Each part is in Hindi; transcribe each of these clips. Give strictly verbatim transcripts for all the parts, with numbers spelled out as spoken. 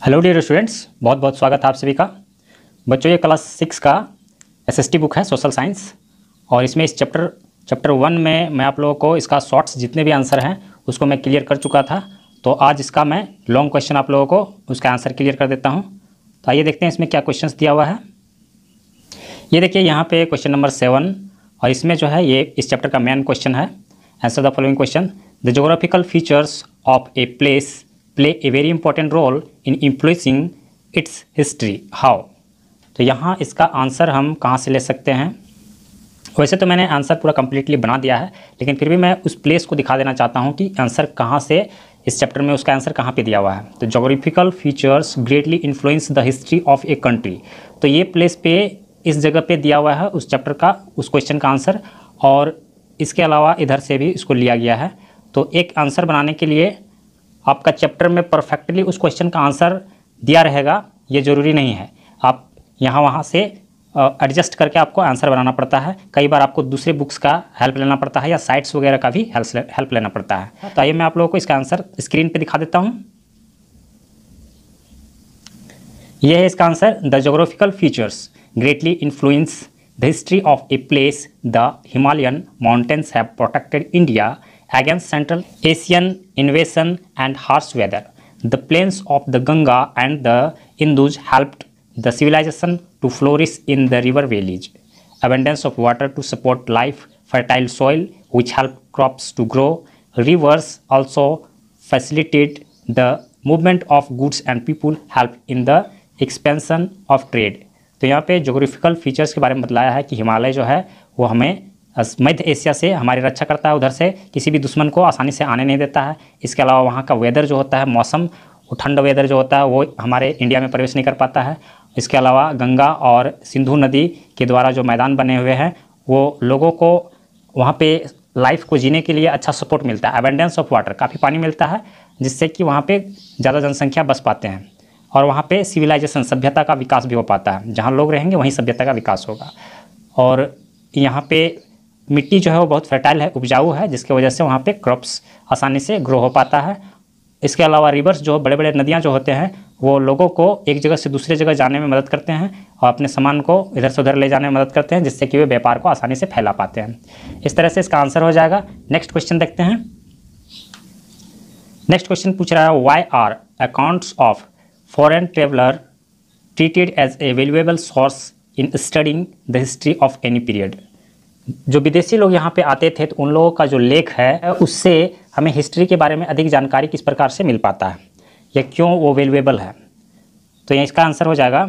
हेलो डियर स्टूडेंट्स, बहुत बहुत स्वागत है आप सभी का। बच्चों, ये क्लास सिक्स का एसएसटी बुक है सोशल साइंस, और इसमें इस चैप्टर चैप्टर वन में मैं आप लोगों को इसका शॉर्ट्स जितने भी आंसर हैं उसको मैं क्लियर कर चुका था। तो आज इसका मैं लॉन्ग क्वेश्चन आप लोगों को उसका आंसर क्लियर कर देता हूँ। तो आइए देखते हैं इसमें क्या क्वेश्चन दिया हुआ है। ये देखिए यहाँ पे क्वेश्चन नंबर सेवन, और इसमें जो है ये इस चैप्टर का मेन क्वेश्चन है। Answer the following question. The geographical features of a place play a very important role in influencing its history how. तो यहाँ इसका आंसर हम कहाँ से ले सकते हैं। वैसे तो मैंने आंसर पूरा कंप्लीटली बना दिया है, लेकिन फिर भी मैं उस प्लेस को दिखा देना चाहता हूँ कि आंसर कहाँ से, इस चैप्टर में उसका आंसर कहाँ पे दिया हुआ है। तो geographical features greatly influence the history of a country. तो ये प्लेस पे इस जगह पे दिया हुआ है उस चैप्टर का, उस क्वेश्चन का आंसर, और इसके अलावा इधर से भी इसको लिया गया है। तो एक आंसर बनाने के लिए आपका चैप्टर में परफेक्टली उस क्वेश्चन का आंसर दिया रहेगा ये ज़रूरी नहीं है। आप यहाँ वहाँ से एडजस्ट करके आपको आंसर बनाना पड़ता है। कई बार आपको दूसरे बुक्स का हेल्प लेना पड़ता है या साइट्स वगैरह का भी हेल्प लेना पड़ता है। तो आइए मैं आप लोगों को इसका आंसर स्क्रीन पे दिखा देता हूँ। यह है इसका answer. The geographical features greatly influence the history of a place. The Himalayan mountains have protected India against Central Asian invasion and harsh weather. The plains of the Ganga and the Indus helped the civilization to flourish in the river valleys. Abundance of water to support life, fertile soil which helped crops to grow. Rivers also facilitate the movement of goods and people, help in the expansion of trade. तो यहाँ पे जोग्राफिकल फीचर्स के बारे में बताया है कि हिमालय जो है वो हमें मध्य एशिया से हमारी रक्षा करता है, उधर से किसी भी दुश्मन को आसानी से आने नहीं देता है। इसके अलावा वहाँ का वेदर जो होता है, मौसम, वो ठंड वेदर जो होता है वो हमारे इंडिया में प्रवेश नहीं कर पाता है। इसके अलावा गंगा और सिंधु नदी के द्वारा जो मैदान बने हुए हैं वो लोगों को वहाँ पे लाइफ को जीने के लिए अच्छा सपोर्ट मिलता है। एबंडेंस ऑफ वाटर, काफ़ी पानी मिलता है जिससे कि वहाँ पे ज़्यादा जनसंख्या बस पाते हैं, और वहाँ पे सिविलाइजेशन, सभ्यता का विकास भी हो पाता है। जहाँ लोग रहेंगे वहीं सभ्यता का विकास होगा। और यहाँ पे मिट्टी जो है वो बहुत फर्टाइल है, उपजाऊ है, जिसकी वजह से वहाँ पे क्रॉप्स आसानी से ग्रो हो पाता है। इसके अलावा रिवर्स, जो बड़े बड़े नदियाँ जो होते हैं वो लोगों को एक जगह से दूसरे जगह जाने में मदद करते हैं और अपने सामान को इधर से उधर ले जाने में मदद करते हैं, जिससे कि वे व्यापार को आसानी से फैला पाते हैं। इस तरह से इसका आंसर हो जाएगा। नेक्स्ट क्वेश्चन देखते हैं। नेक्स्ट क्वेश्चन पूछ रहा है, why are accounts of foreign traveller treated as a valuable source in studying the history of any period. जो विदेशी लोग यहाँ पे आते थे तो उन लोगों का जो लेख है उससे हमें हिस्ट्री के बारे में अधिक जानकारी किस प्रकार से मिल पाता है या क्यों वो वैल्यूएबल है। तो ये इसका आंसर हो जाएगा।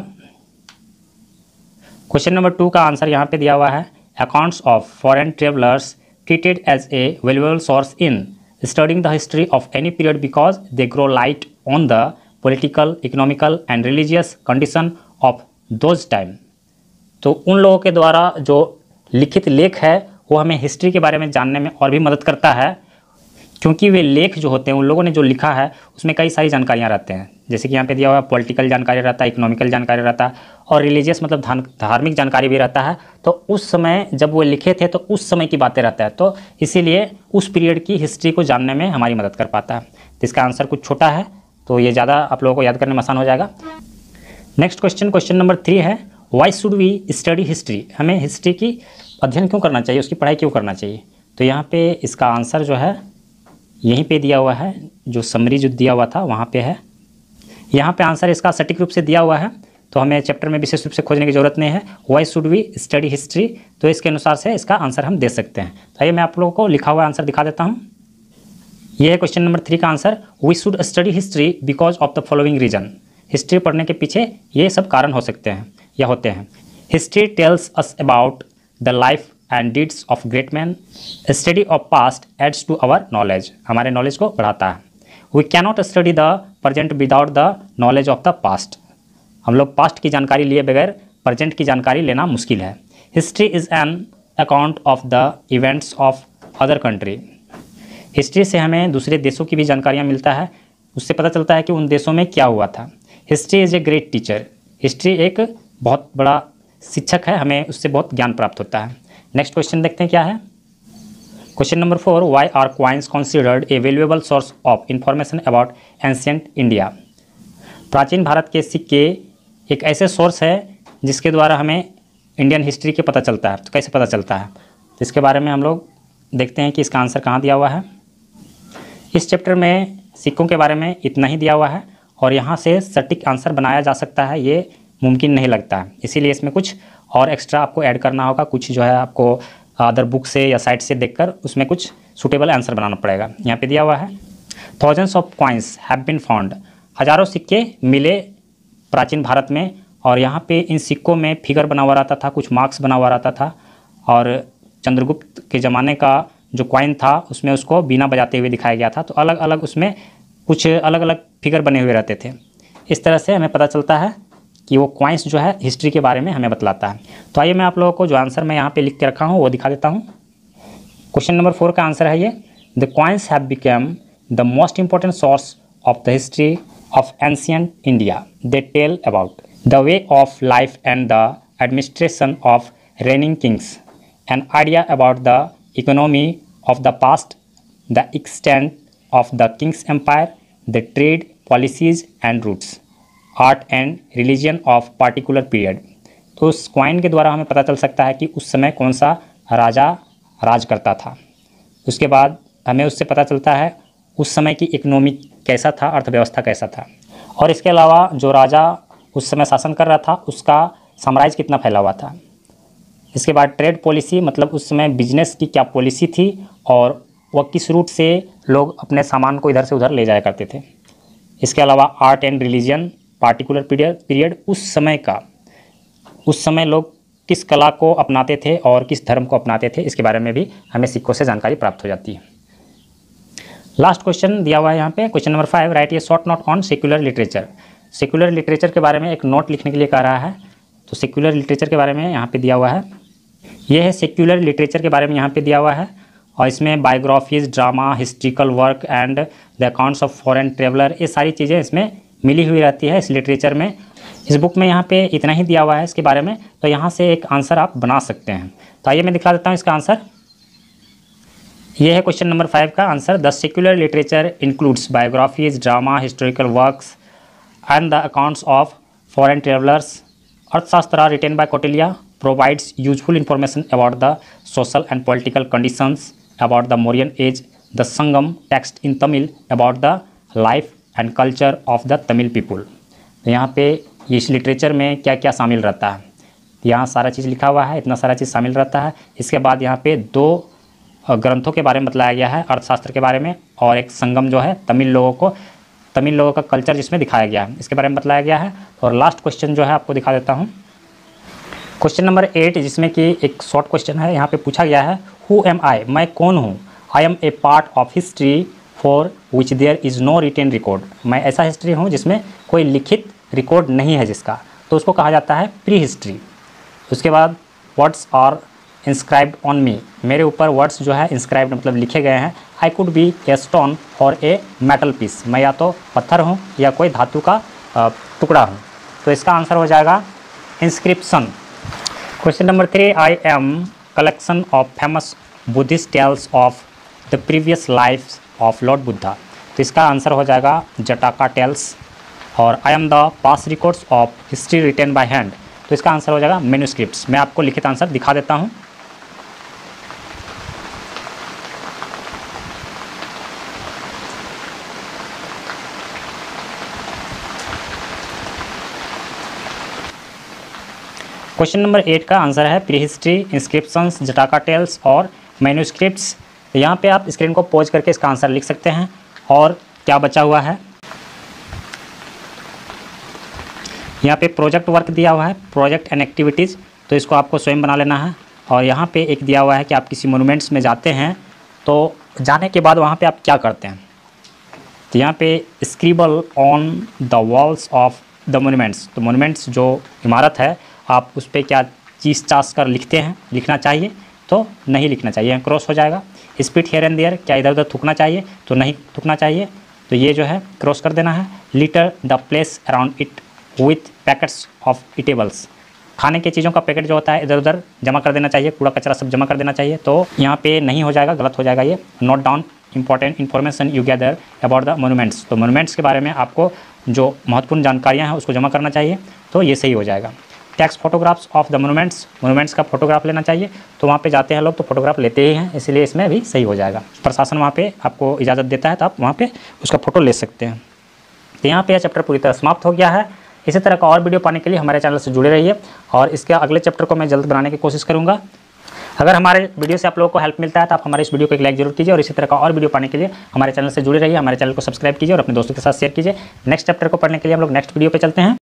क्वेश्चन नंबर टू का आंसर यहाँ पे दिया हुआ है, accounts of foreign travellers treated as a valuable source in studying the history of any period because they throw light on the political, economical and religious condition of those time. तो उन लोगों के द्वारा जो लिखित लेख है वो हमें हिस्ट्री के बारे में जानने में और भी मदद करता है, क्योंकि वे लेख जो होते हैं उन लोगों ने जो लिखा है उसमें कई सारी जानकारियाँ रहते हैं। जैसे कि यहाँ पे दिया हुआ है, पॉलिटिकल जानकारी रहता है, इकोनॉमिकल जानकारी रहता है, और रिलीजियस मतलब धार्मिक जानकारी भी रहता है। तो उस समय जब वो लिखे थे तो उस समय की बातें रहता है, तो इसीलिए उस पीरियड की हिस्ट्री को जानने में हमारी मदद कर पाता है। तो इसका आंसर कुछ छोटा है, तो ये ज़्यादा आप लोगों को याद करने में आसान हो जाएगा। Next question, question number three है, why should we study history. हमें हिस्ट्री की अध्ययन क्यों करना चाहिए, उसकी पढ़ाई क्यों करना चाहिए। तो यहाँ पे इसका आंसर जो है यहीं पे दिया हुआ है, जो समरी जो दिया हुआ था वहाँ पे है। यहाँ पे आंसर इसका सटीक रूप से दिया हुआ है, तो हमें चैप्टर में विशेष रूप से खोजने की ज़रूरत नहीं है। Why should we study history, तो इसके अनुसार से इसका आंसर हम दे सकते हैं। तो आइए मैं आप लोगों को लिखा हुआ आंसर दिखा देता हूँ। ये है क्वेश्चन नंबर थ्री का answer, we should study history because of the following reason. History पढ़ने के पीछे ये सब कारण हो सकते हैं या होते हैं। History tells us about the life and deeds of great man. Study of past aids to our knowledge, हमारे नॉलेज को बढ़ाता है। We cannot study the present without the knowledge of the past. हम लोग पास्ट की जानकारी लिए बगैर प्रेजेंट की जानकारी लेना मुश्किल है। History is an account of the events of other country. History से हमें दूसरे देशों की भी जानकारियाँ मिलता है, उससे पता चलता है कि उन देशों में क्या हुआ था। History is a great teacher. History एक बहुत बड़ा शिक्षक है, हमें उससे बहुत ज्ञान प्राप्त होता है। नेक्स्ट क्वेश्चन देखते हैं क्या है। Question number four, why are coins considered a valuable source of information about ancient India. प्राचीन भारत के सिक्के एक ऐसे सोर्स है जिसके द्वारा हमें इंडियन हिस्ट्री के पता चलता है। तो कैसे पता चलता है, तो इसके बारे में हम लोग देखते हैं कि इसका आंसर कहाँ दिया हुआ है। इस चैप्टर में सिक्कों के बारे में इतना ही दिया हुआ है और यहाँ से सटीक आंसर बनाया जा सकता है ये मुमकिन नहीं लगता है, इसीलिए इसमें कुछ और एक्स्ट्रा आपको ऐड करना होगा। कुछ जो है आपको अदर बुक से या साइट से देखकर उसमें कुछ सूटेबल आंसर बनाना पड़ेगा। यहाँ पे दिया हुआ है thousands of coins have been found, हज़ारों सिक्के मिले प्राचीन भारत में। और यहाँ पे इन सिक्कों में फिगर बना हुआ रहता था, कुछ मार्क्स बना हुआ रहता था और चंद्रगुप्त के ज़माने का जो कॉइन था उसमें उसको बीना बजाते हुए दिखाया गया था। तो अलग अलग उसमें कुछ अलग अलग फिगर बने हुए रहते थे। इस तरह से हमें पता चलता है कि वो कॉइन्स जो है हिस्ट्री के बारे में हमें बतलाता है। तो आइए मैं आप लोगों को जो आंसर मैं यहाँ पे लिख के रखा हूँ वो दिखा देता हूँ। क्वेश्चन नंबर फोर का आंसर है ये, the coins have become the most important source of the history of ancient India. They tell about the way of life and the administration of reigning kings, an idea about the economy of the past, the extent of the king's empire, the trade policies and routes, art and religion of particular period। तो उस कॉइन के द्वारा हमें पता चल सकता है कि उस समय कौन सा राजा राज करता था। उसके बाद हमें उससे पता चलता है उस समय की इकोनॉमी कैसा था, अर्थव्यवस्था कैसा था। और इसके अलावा जो राजा उस समय शासन कर रहा था उसका साम्राज्य कितना फैला हुआ था। इसके बाद ट्रेड पॉलिसी, मतलब उस समय बिजनेस की क्या पॉलिसी थी और वह किस रूट से लोग अपने सामान को इधर से उधर ले जाया करते थे। इसके अलावा art and religion particular period period उस समय का, उस समय लोग किस कला को अपनाते थे और किस धर्म को अपनाते थे, इसके बारे में भी हमें सिक्कों से जानकारी प्राप्त हो जाती है। लास्ट क्वेश्चन दिया हुआ है यहाँ पे, question number five, write a short note on secular literature. Secular literature के बारे में एक नोट लिखने के लिए कह रहा है। तो सेक्युलर लिटरेचर के बारे में यहाँ पे दिया हुआ है, यह है सेक्युलर लिटरेचर के बारे में यहाँ पे दिया हुआ है। और इसमें biographies, drama, historical work and the accounts of foreign traveller, ये सारी चीज़ें इसमें मिली हुई रहती है इस लिटरेचर में। इस बुक में यहाँ पे इतना ही दिया हुआ है इसके बारे में, तो यहाँ से एक आंसर आप बना सकते हैं। तो आइए मैं दिखा देता हूँ इसका आंसर। ये है क्वेश्चन नंबर फाइव का answer, the secular literature includes biographies, drama, historical works and the accounts of foreign travellers. Arthashastra written by Kautilya provides useful information about the social and political conditions about the Mauryan age. The Sangam text in Tamil about the life and culture of the Tamil people। तो यहाँ पे इस लिटरेचर में क्या क्या शामिल रहता है, यहाँ सारा चीज़ लिखा हुआ है, इतना सारा चीज़ शामिल रहता है। इसके बाद यहाँ पे दो ग्रंथों के बारे में बताया गया है, अर्थशास्त्र के बारे में और एक संगम जो है तमिल लोगों को, तमिल लोगों का कल्चर जिसमें दिखाया गया है, इसके बारे में बताया गया है। और लास्ट क्वेश्चन जो है आपको दिखा देता हूँ, क्वेश्चन नंबर एट, जिसमें कि एक शॉर्ट क्वेश्चन है। यहाँ पे पूछा गया है, हु एम आई, मैं कौन हूँ। I am a part of history for which there is no written record. मैं ऐसा हिस्ट्री हूँ जिसमें कोई लिखित रिकॉर्ड नहीं है जिसका, तो उसको कहा जाता है प्री हिस्ट्री। उसके बाद words are inscribed on me, मेरे ऊपर वर्ड्स जो है इंस्क्राइब्ड मतलब लिखे गए हैं। I could be a stone और ए मेटल पीस, मैं या तो पत्थर हूँ या कोई धातु का टुकड़ा हूँ। तो इसका आंसर हो जाएगा inscription. Question number three, I am collection of famous Buddhist tales of the previous life of lord Buddha. तो इसका आंसर हो जाएगा जटाका टेल्स। और I am the past records of history written by hand, तो इसका आंसर हो जाएगा मैन्युस्क्रिप्ट्स। मैं आपको लिखित आंसर दिखा देता हूँ। क्वेश्चन नंबर एट का आंसर है pre history, inscriptions, Jataka tales और मैन्युस्क्रिप्ट्स। यहाँ पे आप स्क्रीन को पॉज करके इसका आंसर लिख सकते हैं। और क्या बचा हुआ है, यहाँ पे प्रोजेक्ट वर्क दिया हुआ है, प्रोजेक्ट एंड एक्टिविटीज़, तो इसको आपको स्वयं बना लेना है। और यहाँ पे एक दिया हुआ है कि आप किसी मोनूमेंट्स में जाते हैं तो जाने के बाद वहाँ पे आप क्या करते हैं। तो यहाँ पे scribble on the walls of the monuments, तो मोनूमेंट्स जो इमारत है आप उस पर क्या चीज़ चास कर लिखते हैं, लिखना चाहिए तो नहीं लिखना चाहिए, क्रॉस हो जाएगा। स्पीड हियर एंड देयर, क्या इधर उधर थूकना चाहिए तो नहीं थूकना चाहिए, तो ये जो है क्रॉस कर देना है। Litter the place around it with packets of eatables, खाने की चीज़ों का पैकेट जो होता है इधर उधर जमा कर देना चाहिए, कूड़ा कचरा सब जमा कर देना चाहिए, तो यहाँ पे नहीं हो जाएगा, गलत हो जाएगा ये। Note down important information you gather about the monuments, तो मोनूमेंट्स के बारे में आपको जो महत्वपूर्ण जानकारियाँ हैं उसको जमा करना चाहिए, तो ये सही हो जाएगा। Takes photographs of the monuments, monuments का फोटोग्राफ लेना चाहिए, तो वहाँ पे जाते हैं लोग तो फोटोग्राफ लेते ही हैं, इसलिए इसमें भी सही हो जाएगा। प्रशासन वहाँ पे आपको इजाज़त देता है तो आप वहाँ पे उसका फ़ोटो ले सकते हैं। तो यहाँ पे यह चैप्टर पूरी तरह समाप्त हो गया है। इसी तरह का और वीडियो पाने के लिए हमारे चैनल से जुड़े रहिए और इसके अगले चैप्टर को मैं जल्द बनाने की कोशिश करूँगा। अगर हमारे वीडियो से आप लोगों को हेल्प मिलता है तो आप हमारे इस वीडियो को एक लाइक जरूर कीजिए और इसी तरह का और वीडियो पाने के लिए हमारे चैनल से जुड़े रहिए, हमारे चैनल को सब्सक्राइब कीजिए और अपने दोस्तों के साथ शेयर कीजिए। नेक्स्ट चैप्टर को पढ़ने के लिए हम लोग नेक्स्ट वीडियो पे चलते हैं।